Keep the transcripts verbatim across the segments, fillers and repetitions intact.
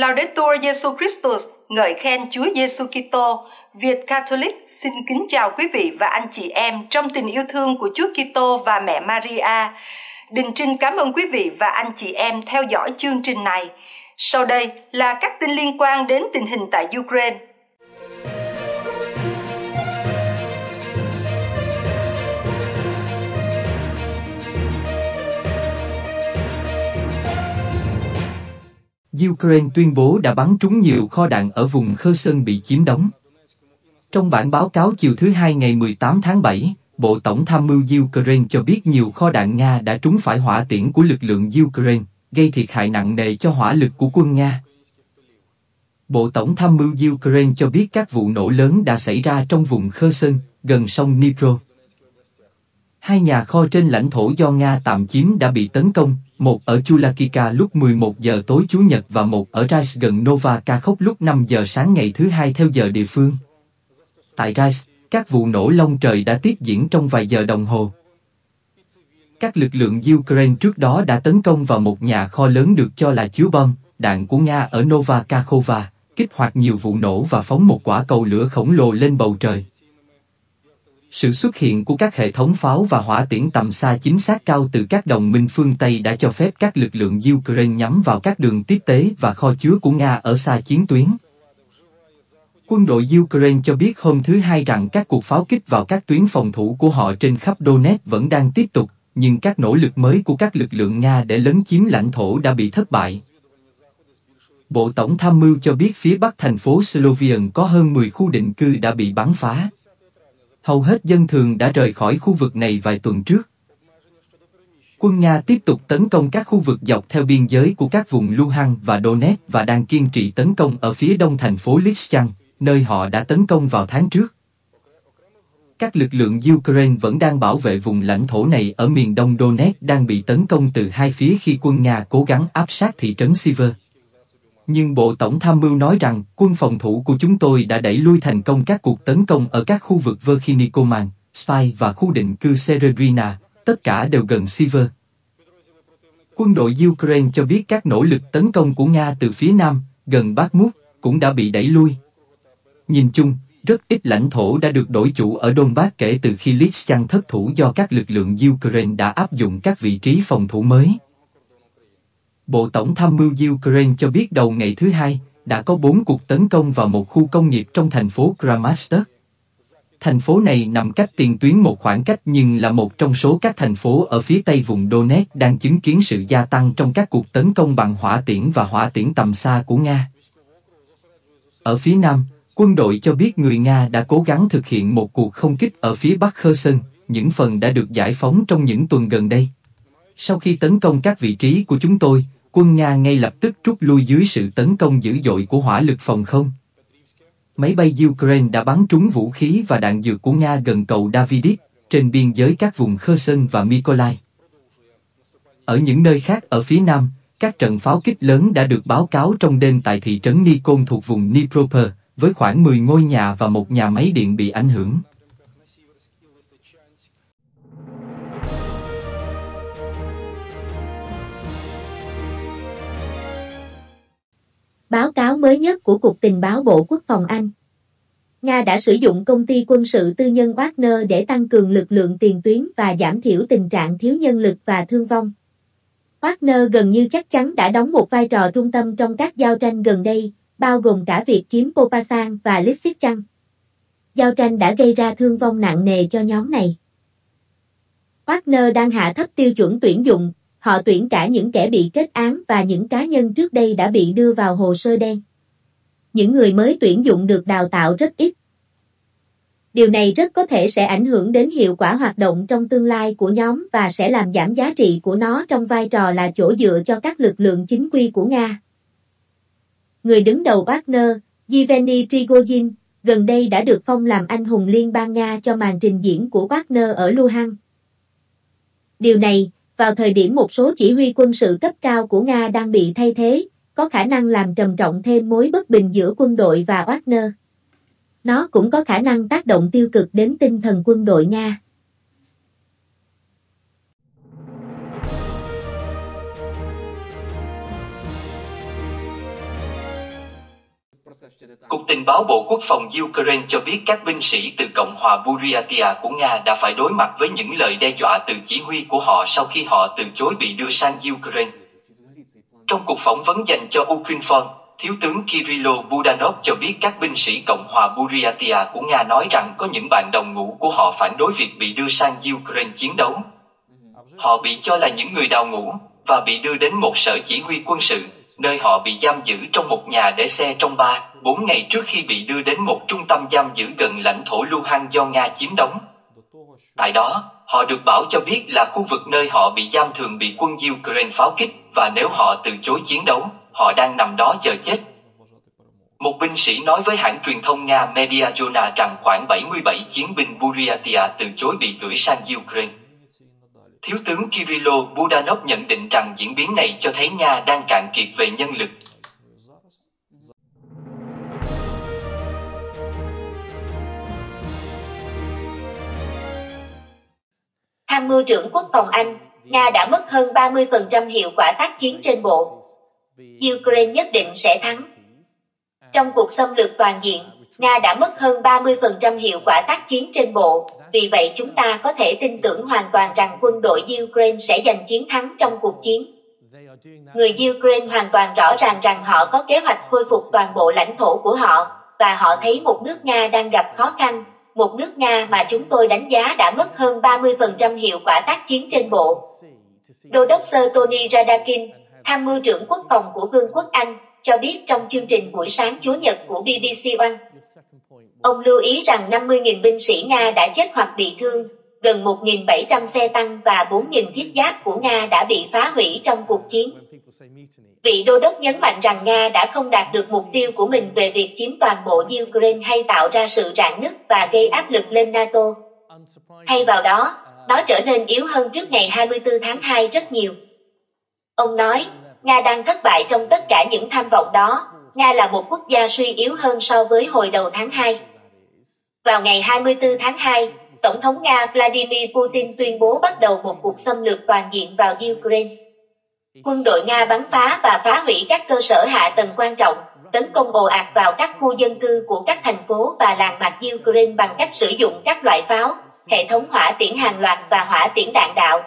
Laudetur Jesus Christus, ngợi khen Chúa Giêsu Kitô. Việt Catholic xin kính chào quý vị và anh chị em trong tình yêu thương của Chúa Kitô và mẹ Maria. Đình Trinh cảm ơn quý vị và anh chị em theo dõi chương trình này. Sau đây là các tin liên quan đến tình hình tại Ukraine. Ukraine tuyên bố đã bắn trúng nhiều kho đạn ở vùng Kherson bị chiếm đóng. Trong bản báo cáo chiều thứ Hai ngày mười tám tháng bảy, Bộ Tổng tham mưu Ukraine cho biết nhiều kho đạn Nga đã trúng phải hỏa tiễn của lực lượng Ukraine, gây thiệt hại nặng nề cho hỏa lực của quân Nga. Bộ Tổng tham mưu Ukraine cho biết các vụ nổ lớn đã xảy ra trong vùng Kherson, gần sông Dnipro. Hai nhà kho trên lãnh thổ do Nga tạm chiếm đã bị tấn công, một ở Chulakivka lúc mười một giờ tối Chủ nhật và một ở Rais gần Novakakhovka lúc năm giờ sáng ngày thứ Hai theo giờ địa phương. Tại Rais, các vụ nổ long trời đã tiếp diễn trong vài giờ đồng hồ. Các lực lượng Ukraine trước đó đã tấn công vào một nhà kho lớn được cho là chứa bom, đạn của Nga ở Novakakhovka, kích hoạt nhiều vụ nổ và phóng một quả cầu lửa khổng lồ lên bầu trời. Sự xuất hiện của các hệ thống pháo và hỏa tiễn tầm xa chính xác cao từ các đồng minh phương Tây đã cho phép các lực lượng Ukraine nhắm vào các đường tiếp tế và kho chứa của Nga ở xa chiến tuyến. Quân đội Ukraine cho biết hôm thứ Hai rằng các cuộc pháo kích vào các tuyến phòng thủ của họ trên khắp Donetsk vẫn đang tiếp tục, nhưng các nỗ lực mới của các lực lượng Nga để lấn chiếm lãnh thổ đã bị thất bại. Bộ Tổng tham mưu cho biết phía bắc thành phố Slovian có hơn mười khu định cư đã bị bắn phá. Hầu hết dân thường đã rời khỏi khu vực này vài tuần trước. Quân Nga tiếp tục tấn công các khu vực dọc theo biên giới của các vùng Luhansk và Donetsk và đang kiên trì tấn công ở phía đông thành phố Lysychansk, nơi họ đã tấn công vào tháng trước. Các lực lượng Ukraine vẫn đang bảo vệ vùng lãnh thổ này ở miền đông Donetsk đang bị tấn công từ hai phía khi quân Nga cố gắng áp sát thị trấn Siver. Nhưng Bộ Tổng tham mưu nói rằng quân phòng thủ của chúng tôi đã đẩy lui thành công các cuộc tấn công ở các khu vực Verkhnikoman, Spy và khu định cư Serebrina, tất cả đều gần Siver. Quân đội Ukraine cho biết các nỗ lực tấn công của Nga từ phía nam, gần Bakhmut, cũng đã bị đẩy lui. Nhìn chung, rất ít lãnh thổ đã được đổi chủ ở Donbass kể từ khi Lysychansk thất thủ do các lực lượng Ukraine đã áp dụng các vị trí phòng thủ mới. Bộ Tổng tham mưu Ukraine cho biết đầu ngày thứ Hai, đã có bốn cuộc tấn công vào một khu công nghiệp trong thành phố Kramatorsk. Thành phố này nằm cách tiền tuyến một khoảng cách nhưng là một trong số các thành phố ở phía tây vùng Donetsk đang chứng kiến sự gia tăng trong các cuộc tấn công bằng hỏa tiễn và hỏa tiễn tầm xa của Nga. Ở phía nam, quân đội cho biết người Nga đã cố gắng thực hiện một cuộc không kích ở phía bắc Kherson, những phần đã được giải phóng trong những tuần gần đây. Sau khi tấn công các vị trí của chúng tôi, quân Nga ngay lập tức rút lui dưới sự tấn công dữ dội của hỏa lực phòng không. Máy bay Ukraine đã bắn trúng vũ khí và đạn dược của Nga gần cầu Davydiv, trên biên giới các vùng Kherson và Mykolaiv. Ở những nơi khác ở phía nam, các trận pháo kích lớn đã được báo cáo trong đêm tại thị trấn Nikon thuộc vùng Dnipropetrovsk, với khoảng mười ngôi nhà và một nhà máy điện bị ảnh hưởng. Báo cáo mới nhất của Cục Tình báo Bộ Quốc phòng Anh. Nga đã sử dụng công ty quân sự tư nhân Wagner để tăng cường lực lượng tiền tuyến và giảm thiểu tình trạng thiếu nhân lực và thương vong. Wagner gần như chắc chắn đã đóng một vai trò trung tâm trong các giao tranh gần đây, bao gồm cả việc chiếm Popassan và Lysychansk. Giao tranh đã gây ra thương vong nặng nề cho nhóm này. Wagner đang hạ thấp tiêu chuẩn tuyển dụng, họ tuyển cả những kẻ bị kết án và những cá nhân trước đây đã bị đưa vào hồ sơ đen. Những người mới tuyển dụng được đào tạo rất ít. Điều này rất có thể sẽ ảnh hưởng đến hiệu quả hoạt động trong tương lai của nhóm và sẽ làm giảm giá trị của nó trong vai trò là chỗ dựa cho các lực lượng chính quy của Nga. Người đứng đầu Wagner, Yevgeny Prigozhin, gần đây đã được phong làm anh hùng liên bang Nga cho màn trình diễn của Wagner ở Luhansk. Điều này, vào thời điểm một số chỉ huy quân sự cấp cao của Nga đang bị thay thế, có khả năng làm trầm trọng thêm mối bất bình giữa quân đội và Wagner. Nó cũng có khả năng tác động tiêu cực đến tinh thần quân đội Nga. Cục Tình báo Bộ Quốc phòng Ukraine cho biết các binh sĩ từ Cộng hòa Buryatia của Nga đã phải đối mặt với những lời đe dọa từ chỉ huy của họ sau khi họ từ chối bị đưa sang Ukraine. Trong cuộc phỏng vấn dành cho Ukrinform, Thiếu tướng Kirilo Budanov cho biết các binh sĩ Cộng hòa Buryatia của Nga nói rằng có những bạn đồng ngũ của họ phản đối việc bị đưa sang Ukraine chiến đấu. Họ bị cho là những người đào ngũ và bị đưa đến một sở chỉ huy quân sự, nơi họ bị giam giữ trong một nhà để xe trong ba, bốn ngày trước khi bị đưa đến một trung tâm giam giữ gần lãnh thổ Luhansk do Nga chiếm đóng. Tại đó, họ được bảo cho biết là khu vực nơi họ bị giam thường bị quân Ukraine pháo kích và nếu họ từ chối chiến đấu, họ đang nằm đó chờ chết. Một binh sĩ nói với hãng truyền thông Nga Mediazona rằng khoảng bảy mươi bảy chiến binh Buryatia từ chối bị gửi sang Ukraine. Thiếu tướng Kirilo Budanov nhận định rằng diễn biến này cho thấy Nga đang cạn kiệt về nhân lực. Tham mưu trưởng Quốc phòng Anh, Nga đã mất hơn ba mươi phần trăm hiệu quả tác chiến trên bộ. Ukraine nhất định sẽ thắng. Trong cuộc xâm lược toàn diện, Nga đã mất hơn ba mươi phần trăm hiệu quả tác chiến trên bộ, vì vậy chúng ta có thể tin tưởng hoàn toàn rằng quân đội Ukraine sẽ giành chiến thắng trong cuộc chiến. Người Ukraine hoàn toàn rõ ràng rằng họ có kế hoạch khôi phục toàn bộ lãnh thổ của họ, và họ thấy một nước Nga đang gặp khó khăn, một nước Nga mà chúng tôi đánh giá đã mất hơn ba mươi phần trăm hiệu quả tác chiến trên bộ. Đô đốc Sir Tony Radakin, tham mưu trưởng quốc phòng của Vương quốc Anh, cho biết trong chương trình buổi sáng Chủ nhật của B B C One. Ông lưu ý rằng năm mươi nghìn binh sĩ Nga đã chết hoặc bị thương, gần một nghìn bảy trăm xe tăng và bốn nghìn thiết giáp của Nga đã bị phá hủy trong cuộc chiến. Vị đô đốc nhấn mạnh rằng Nga đã không đạt được mục tiêu của mình về việc chiếm toàn bộ Ukraine hay tạo ra sự rạn nứt và gây áp lực lên NATO. Thay vào đó, nó trở nên yếu hơn trước ngày hai mươi tư tháng hai rất nhiều. Ông nói, Nga đang thất bại trong tất cả những tham vọng đó. Nga là một quốc gia suy yếu hơn so với hồi đầu tháng hai. Vào ngày hai mươi tư tháng hai, Tổng thống Nga Vladimir Putin tuyên bố bắt đầu một cuộc xâm lược toàn diện vào Ukraine. Quân đội Nga bắn phá và phá hủy các cơ sở hạ tầng quan trọng, tấn công ồ ạt vào các khu dân cư của các thành phố và làng mạc Ukraine bằng cách sử dụng các loại pháo, hệ thống hỏa tiễn hàng loạt và hỏa tiễn đạn đạo.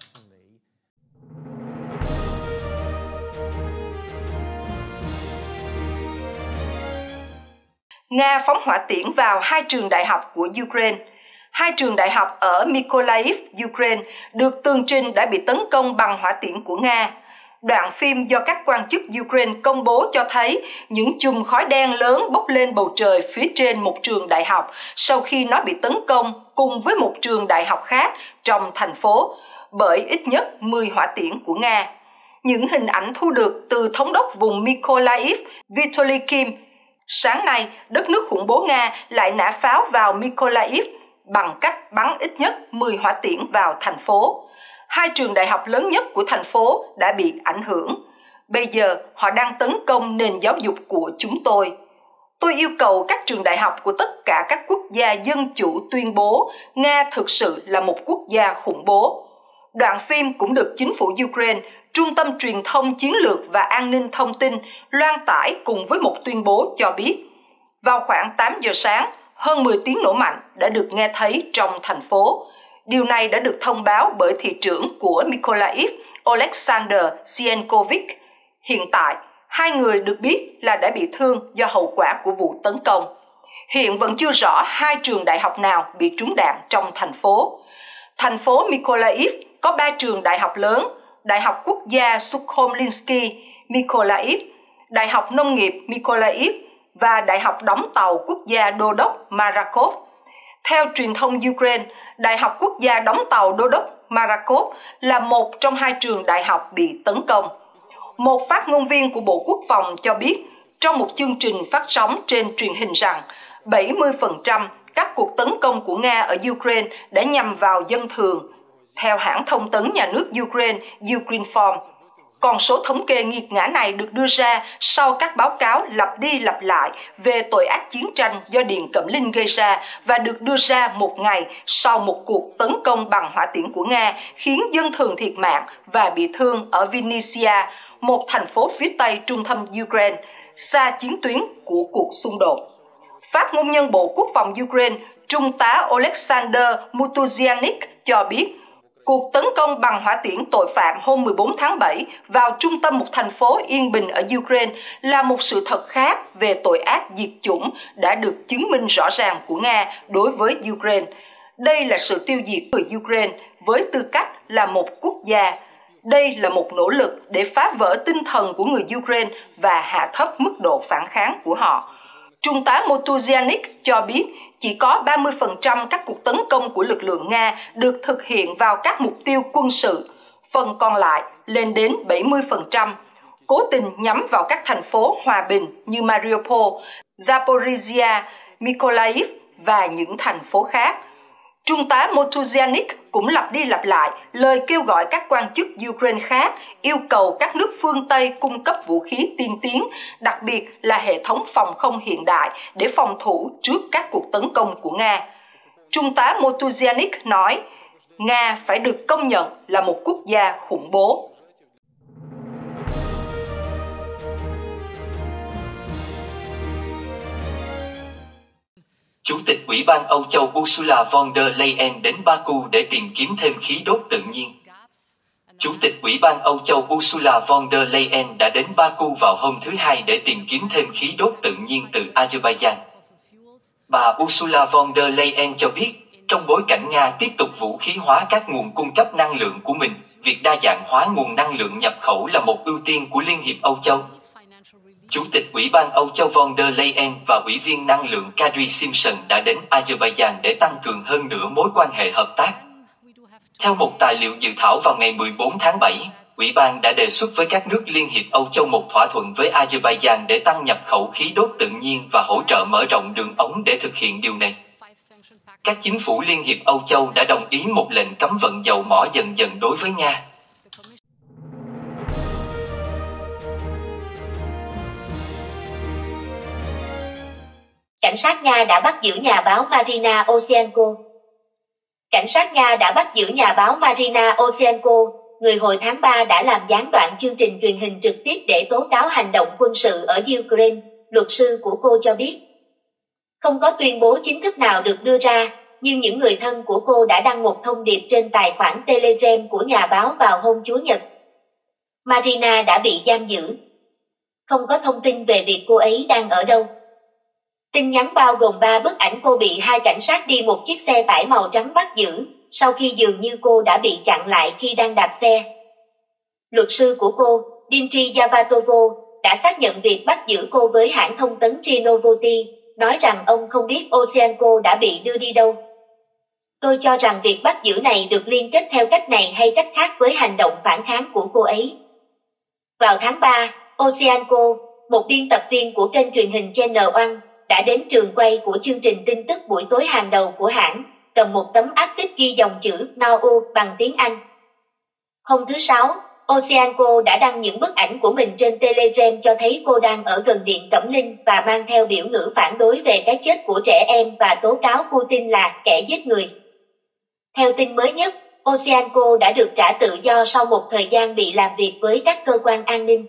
Nga phóng hỏa tiễn vào hai trường đại học của Ukraine. Hai trường đại học ở Mykolaiv, Ukraine, được tường trình đã bị tấn công bằng hỏa tiễn của Nga. Đoạn phim do các quan chức Ukraine công bố cho thấy những chùm khói đen lớn bốc lên bầu trời phía trên một trường đại học sau khi nó bị tấn công cùng với một trường đại học khác trong thành phố bởi ít nhất mười hỏa tiễn của Nga. Những hình ảnh thu được từ thống đốc vùng Mykolaiv, Vitaly Kim. Sáng nay, đất nước khủng bố Nga lại nã pháo vào Mykolaiv bằng cách bắn ít nhất mười hỏa tiễn vào thành phố. Hai trường đại học lớn nhất của thành phố đã bị ảnh hưởng. Bây giờ họ đang tấn công nền giáo dục của chúng tôi. Tôi yêu cầu các trường đại học của tất cả các quốc gia dân chủ tuyên bố Nga thực sự là một quốc gia khủng bố. Đoạn phim cũng được chính phủ Ukraine, Trung tâm Truyền thông Chiến lược và An ninh Thông tin loan tải cùng với một tuyên bố cho biết. Vào khoảng tám giờ sáng, hơn mười tiếng nổ mạnh đã được nghe thấy trong thành phố. Điều này đã được thông báo bởi thị trưởng của Mykolaiv, Oleksandr Sienkovic. Hiện tại, hai người được biết là đã bị thương do hậu quả của vụ tấn công. Hiện vẫn chưa rõ hai trường đại học nào bị trúng đạn trong thành phố. Thành phố Mykolaiv có ba trường đại học lớn: Đại học Quốc gia Sukhomlinsky, Mykolaiv, Đại học Nông nghiệp Mykolaiv và Đại học đóng tàu quốc gia Đô đốc Marakov. Theo truyền thông Ukraine, Đại học Quốc gia đóng tàu Đô đốc Marakov là một trong hai trường đại học bị tấn công. Một phát ngôn viên của Bộ Quốc phòng cho biết trong một chương trình phát sóng trên truyền hình rằng bảy mươi phần trăm các cuộc tấn công của Nga ở Ukraine đã nhằm vào dân thường. Theo hãng thông tấn nhà nước Ukraine, Ukrinform, con số thống kê nghiệt ngã này được đưa ra sau các báo cáo lặp đi lặp lại về tội ác chiến tranh do Điền Cẩm Linh gây ra và được đưa ra một ngày sau một cuộc tấn công bằng hỏa tiễn của Nga khiến dân thường thiệt mạng và bị thương ở Vinnytsia, một thành phố phía tây trung tâm Ukraine. xa chiến tuyến của cuộc xung đột. Phát ngôn nhân Bộ Quốc phòng Ukraine, Trung tá Oleksandr Mutuzianik cho biết, cuộc tấn công bằng hỏa tiễn tội phạm hôm mười bốn tháng bảy vào trung tâm một thành phố yên bình ở Ukraine là một sự thật khác về tội ác diệt chủng đã được chứng minh rõ ràng của Nga đối với Ukraine. Đây là sự tiêu diệt người Ukraine với tư cách là một quốc gia. Đây là một nỗ lực để phá vỡ tinh thần của người Ukraine và hạ thấp mức độ phản kháng của họ. Trung tá Mutuzianik cho biết chỉ có ba mươi phần trăm các cuộc tấn công của lực lượng Nga được thực hiện vào các mục tiêu quân sự, phần còn lại lên đến bảy mươi phần trăm, cố tình nhắm vào các thành phố hòa bình như Mariupol, Zaporizhia, Mykolaiv và những thành phố khác. Trung tá Mutuzianik cũng lặp đi lặp lại lời kêu gọi các quan chức Ukraine khác yêu cầu các nước phương Tây cung cấp vũ khí tiên tiến, đặc biệt là hệ thống phòng không hiện đại để phòng thủ trước các cuộc tấn công của Nga. Trung tá Mutuzianik nói, Nga phải được công nhận là một quốc gia khủng bố. Chủ tịch Ủy ban Âu Châu Ursula von der Leyen đến Baku để tìm kiếm thêm khí đốt tự nhiên. Chủ tịch Ủy ban Âu Châu Ursula von der Leyen đã đến Baku vào hôm thứ Hai để tìm kiếm thêm khí đốt tự nhiên từ Azerbaijan. Bà Ursula von der Leyen cho biết, trong bối cảnh Nga tiếp tục vũ khí hóa các nguồn cung cấp năng lượng của mình, việc đa dạng hóa nguồn năng lượng nhập khẩu là một ưu tiên của Liên hiệp Âu Châu. Chủ tịch Ủy ban Âu Châu von der Leyen và Ủy viên năng lượng Kadri Simpson đã đến Azerbaijan để tăng cường hơn nữa mối quan hệ hợp tác. Theo một tài liệu dự thảo vào ngày mười bốn tháng bảy, Ủy ban đã đề xuất với các nước Liên hiệp Âu Châu một thỏa thuận với Azerbaijan để tăng nhập khẩu khí đốt tự nhiên và hỗ trợ mở rộng đường ống để thực hiện điều này. Các chính phủ Liên hiệp Âu Châu đã đồng ý một lệnh cấm vận dầu mỏ dần dần đối với Nga. Cảnh sát Nga đã bắt giữ nhà báo Marina Osienko. Cảnh sát Nga đã bắt giữ nhà báo Marina Osienko, người hồi tháng ba đã làm gián đoạn chương trình truyền hình trực tiếp để tố cáo hành động quân sự ở Ukraine, luật sư của cô cho biết. Không có tuyên bố chính thức nào được đưa ra, nhưng những người thân của cô đã đăng một thông điệp trên tài khoản Telegram của nhà báo vào hôm Chủ nhật. Marina đã bị giam giữ. Không có thông tin về việc cô ấy đang ở đâu. Tin nhắn bao gồm ba bức ảnh cô bị hai cảnh sát đi một chiếc xe tải màu trắng bắt giữ, sau khi dường như cô đã bị chặn lại khi đang đạp xe. Luật sư của cô, Dmitry Yavatovo, đã xác nhận việc bắt giữ cô với hãng thông tấn rê en o Voty, nói rằng ông không biết Osienko đã bị đưa đi đâu. Tôi cho rằng việc bắt giữ này được liên kết theo cách này hay cách khác với hành động phản kháng của cô ấy. Vào tháng ba, Osienko, một biên tập viên của kênh truyền hình Channel One, đã đến trường quay của chương trình tin tức buổi tối hàng đầu của hãng, cầm một tấm áp phích ghi dòng chữ No bằng tiếng Anh. Hôm thứ Sáu, Osienko đã đăng những bức ảnh của mình trên Telegram cho thấy cô đang ở gần Điện Cẩm Linh và mang theo biểu ngữ phản đối về cái chết của trẻ em và tố cáo Putin là kẻ giết người. Theo tin mới nhất, Osienko đã được trả tự do sau một thời gian bị làm việc với các cơ quan an ninh.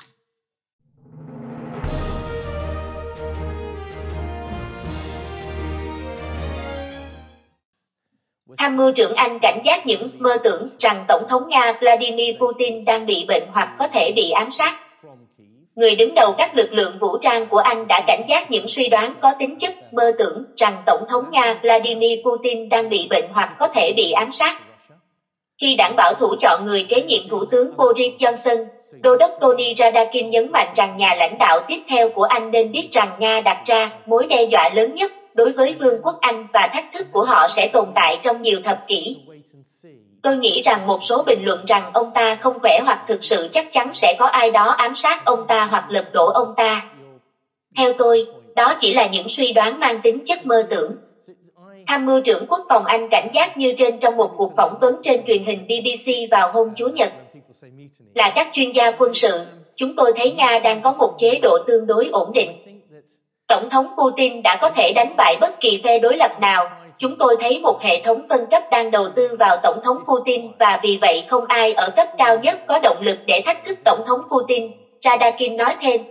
Tham mưu trưởng Anh cảnh giác những mơ tưởng rằng Tổng thống Nga Vladimir Putin đang bị bệnh hoặc có thể bị ám sát. Người đứng đầu các lực lượng vũ trang của Anh đã cảnh giác những suy đoán có tính chất mơ tưởng rằng Tổng thống Nga Vladimir Putin đang bị bệnh hoặc có thể bị ám sát. Khi đảng bảo thủ chọn người kế nhiệm Thủ tướng Boris Johnson, Đô đốc Tony Radakin nhấn mạnh rằng nhà lãnh đạo tiếp theo của Anh nên biết rằng Nga đặt ra mối đe dọa lớn nhất đối với Vương quốc Anh và thách thức của họ sẽ tồn tại trong nhiều thập kỷ. Tôi nghĩ rằng một số bình luận rằng ông ta không khỏe hoặc thực sự chắc chắn sẽ có ai đó ám sát ông ta hoặc lật đổ ông ta. Theo tôi, đó chỉ là những suy đoán mang tính chất mơ tưởng. Tham mưu trưởng Quốc phòng Anh cảnh giác như trên trong một cuộc phỏng vấn trên truyền hình bê bê xê vào hôm Chủ nhật. Là các chuyên gia quân sự, chúng tôi thấy Nga đang có một chế độ tương đối ổn định. Tổng thống Putin đã có thể đánh bại bất kỳ phe đối lập nào. Chúng tôi thấy một hệ thống phân cấp đang đầu tư vào Tổng thống Putin và vì vậy không ai ở cấp cao nhất có động lực để thách thức Tổng thống Putin, Radakin nói thêm.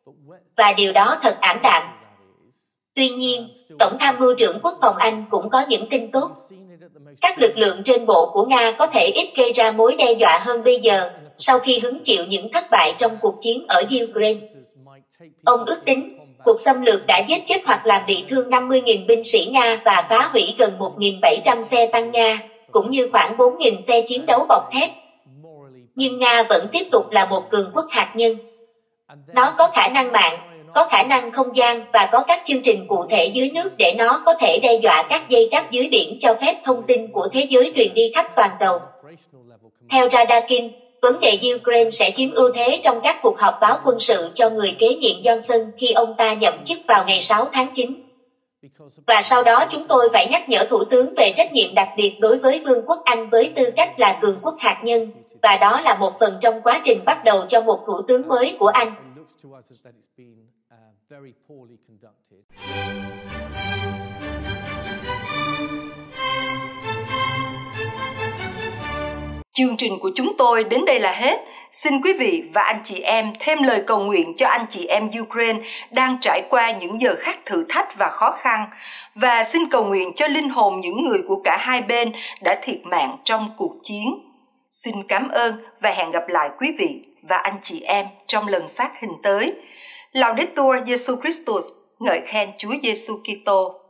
Và điều đó thật ảm đạm. Tuy nhiên, Tổng tham mưu trưởng Quốc phòng Anh cũng có những tin tốt. Các lực lượng trên bộ của Nga có thể ít gây ra mối đe dọa hơn bây giờ, sau khi hứng chịu những thất bại trong cuộc chiến ở Ukraine. Ông ước tính, cuộc xâm lược đã giết chết hoặc làm bị thương năm mươi nghìn binh sĩ Nga và phá hủy gần một nghìn bảy trăm xe tăng Nga, cũng như khoảng bốn nghìn xe chiến đấu bọc thép. Nhưng Nga vẫn tiếp tục là một cường quốc hạt nhân. Nó có khả năng mạng, có khả năng không gian và có các chương trình cụ thể dưới nước để nó có thể đe dọa các dây cáp dưới biển cho phép thông tin của thế giới truyền đi khắp toàn cầu. Theo Radakin, vấn đề Ukraine sẽ chiếm ưu thế trong các cuộc họp báo quân sự cho người kế nhiệm Johnson khi ông ta nhậm chức vào ngày sáu tháng chín. Và sau đó chúng tôi phải nhắc nhở Thủ tướng về trách nhiệm đặc biệt đối với Vương quốc Anh với tư cách là cường quốc hạt nhân, và đó là một phần trong quá trình bắt đầu cho một thủ tướng mới của Anh. Chương trình của chúng tôi đến đây là hết. Xin quý vị và anh chị em thêm lời cầu nguyện cho anh chị em Ukraine đang trải qua những giờ khắc thử thách và khó khăn, và xin cầu nguyện cho linh hồn những người của cả hai bên đã thiệt mạng trong cuộc chiến. Xin cảm ơn và hẹn gặp lại quý vị và anh chị em trong lần phát hình tới. Laudetur Jesus Christus, ngợi khen Chúa Giêsu Kitô.